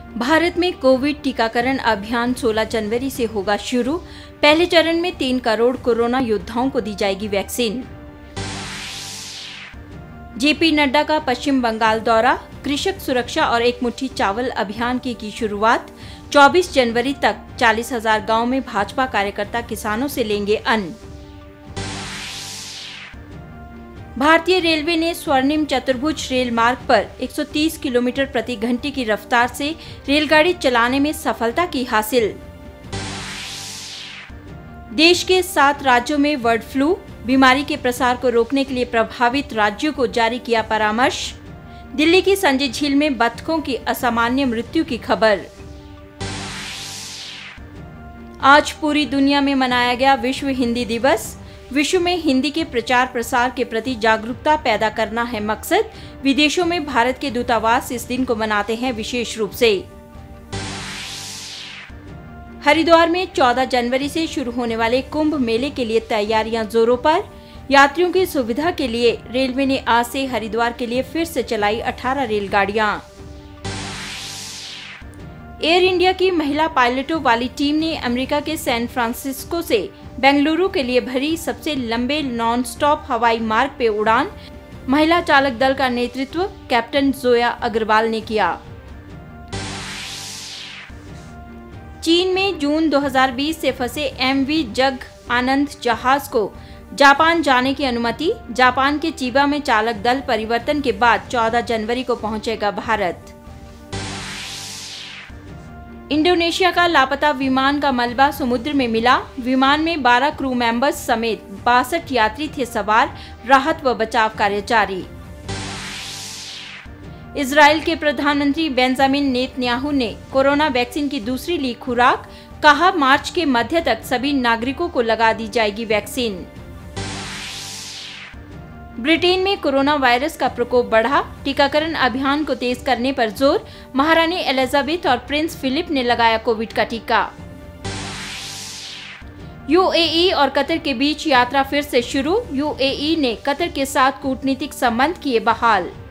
भारत में कोविड टीकाकरण अभियान 16 जनवरी से होगा शुरू। पहले चरण में 3 करोड़ कोरोना योद्धाओं को दी जाएगी वैक्सीन। जेपी नड्डा का पश्चिम बंगाल दौरा, कृषक सुरक्षा और एक मुट्ठी चावल अभियान की शुरुआत। 24 जनवरी तक 40,000 गांव में भाजपा कार्यकर्ता किसानों से लेंगे अन्न। भारतीय रेलवे ने स्वर्णिम चतुर्भुज रेल मार्ग पर 130 किलोमीटर प्रति घंटे की रफ्तार से रेलगाड़ी चलाने में सफलता की हासिल। देश के 7 राज्यों में बर्ड फ्लू बीमारी के प्रसार को रोकने के लिए प्रभावित राज्यों को जारी किया परामर्श। दिल्ली की संजय झील में बतखों की असामान्य मृत्यु की खबर। आज पूरी दुनिया में मनाया गया विश्व हिंदी दिवस। विश्व में हिंदी के प्रचार प्रसार के प्रति जागरूकता पैदा करना है मकसद। विदेशों में भारत के दूतावास इस दिन को मनाते हैं विशेष रूप से। हरिद्वार में 14 जनवरी से शुरू होने वाले कुंभ मेले के लिए तैयारियां जोरों पर। यात्रियों की सुविधा के लिए रेलवे ने आज से हरिद्वार के लिए फिर से चलाई 18 रेलगाड़ियां। एयर इंडिया की महिला पायलटों वाली टीम ने अमेरिका के सैन फ्रांसिस्को से बेंगलुरु के लिए भरी सबसे लंबे नॉन स्टॉप हवाई मार्ग पे उड़ान। महिला चालक दल का नेतृत्व कैप्टन जोया अग्रवाल ने किया। चीन में जून 2020 से फंसे MV जग आनंद जहाज को जापान जाने की अनुमति। जापान के चिबा में चालक दल परिवर्तन के बाद 14 जनवरी को पहुंचेगा भारत। इंडोनेशिया का लापता विमान का मलबा समुद्र में मिला। विमान में 12 क्रू मेंबर्स समेत 62 यात्री थे सवार। राहत व बचाव कार्य जारी। इजराइल के प्रधानमंत्री बेंजामिन नेतन्याहू ने कोरोना वैक्सीन की दूसरी ली खुराक। कहा, मार्च के मध्य तक सभी नागरिकों को लगा दी जाएगी वैक्सीन। ब्रिटेन में कोरोना वायरस का प्रकोप बढ़ा। टीकाकरण अभियान को तेज करने पर जोर। महारानी एलिजाबेथ और प्रिंस फिलिप ने लगाया कोविड का टीका। UAE और कतर के बीच यात्रा फिर से शुरू। UAE ने कतर के साथ कूटनीतिक संबंध किए बहाल।